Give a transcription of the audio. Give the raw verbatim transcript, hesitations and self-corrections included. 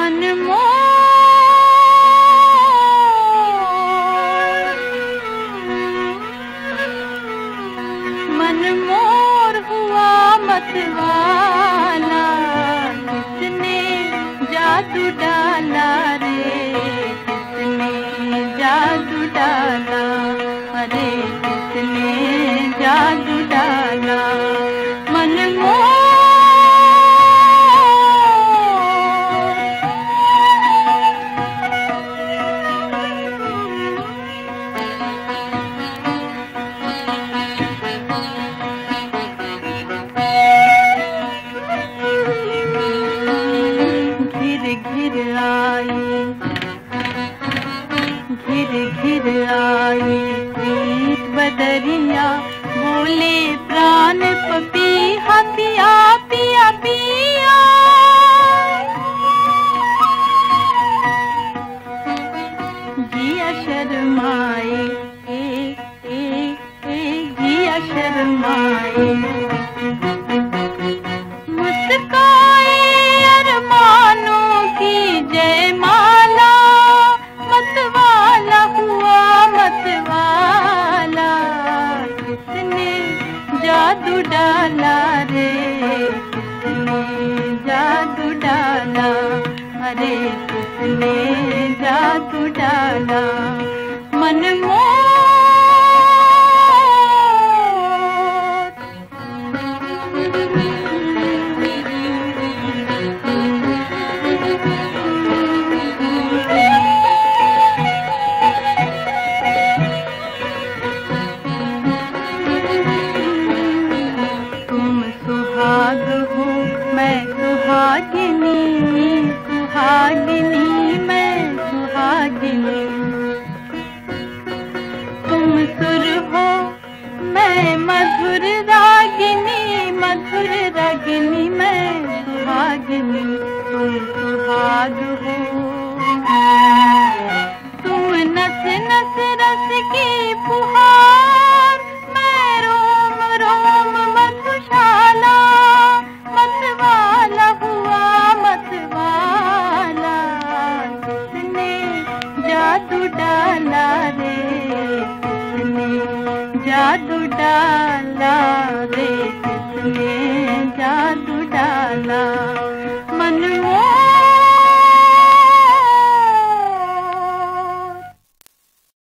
मन मोर मन मोर हुआ मतवाला, किसने जादू डाला रे, किसने जादू डाला, अरे किसने जादू डाला। मन मोर घिर आई घिर घिर आई प्रीत बदरिया, बोले प्राण पपीहा पिया पिया पिया। जिया शर्माए ए ए ए जिया शर्माए, मुस्काए अरमानों की जयमाला, मतवाला हुआ मतवाला, किसने जादू डाला रे, किसने जादू डाला, अरे किसने जादू डाला। मन मोर हो मैं सुहागिनी, सुहागिनी मैं सुहागिनी, तुम सुर हो मैं मधुर रागिनी, मधुर रागिनी मैं सुहागिनी, तुम सुहाग हो। तुम नस नस रस की पुहार, मैं रोम रोम मधुशाला, मतवाला हुआ मतवाला, किसने जादू डाला रे, किसने जादू डाला रे, किसने